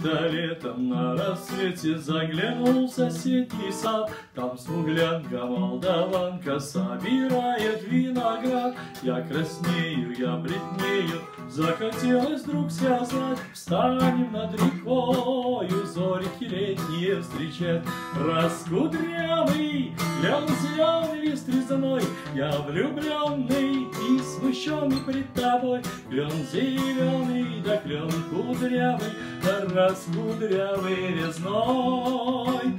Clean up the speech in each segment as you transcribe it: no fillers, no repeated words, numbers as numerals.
Как-то летом на рассвете заглянул в соседний сад. Там смуглянка, молдаванка собирает виноград. Я краснею, я бледнею, захотелось вдруг сказать: встанем над рекою, зорьки летние встречать. Раскудрявый, клен зеленый лист резной, я влюбленный и смущенный пред тобой. Клен зеленый, да клен кудрявый, да раскудрявый резной.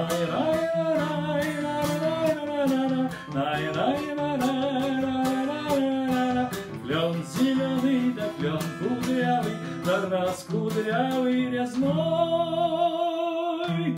Клен зеленый, да клен кудрявый, да раскудрявый резной.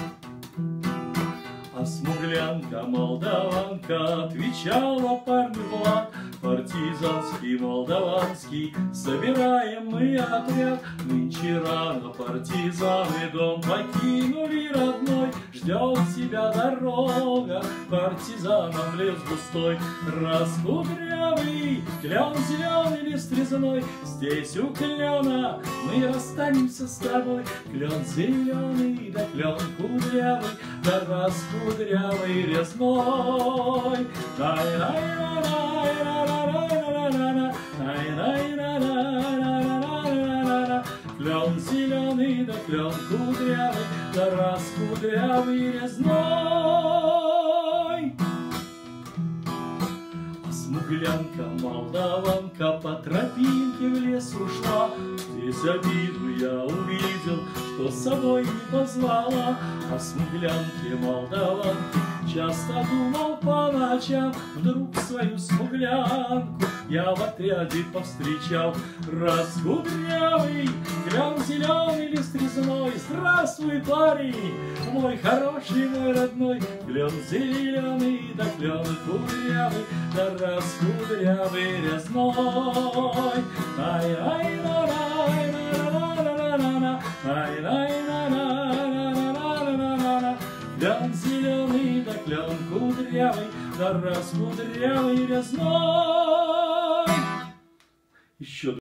А смуглянка, молдаванка отвечала парню Влад: партизанский, молдаванский, собираем мы отряд. Нынче рано партизаны дом покинули родной. Ждет тебя дорога, партизанам в лес густой. Раскудрявый, клен зеленый лист резной, здесь у клена мы расстанемся с тобой. Клен зеленый, да клен кудрявый, да раскудрявый резной. Клен зеленый, да клен кудрявый, да раскудрявый резной. А смуглянка, молдаванка по тропинке в лес ушла. Здесь обиду я увидел, что с собой не позвала. А смуглянке, молдаванке часто думал по ночам. Вдруг свою смуглянку я в отряде повстречал. Раскудрявый, клен зеленый лист резной, здравствуй, парень, мой хороший, мой родной. Клен зеленый, да клен кудрявый, да раскудрявый резной. Клен зеленый, да клен кудрявый, да раскудрявый резной. Еще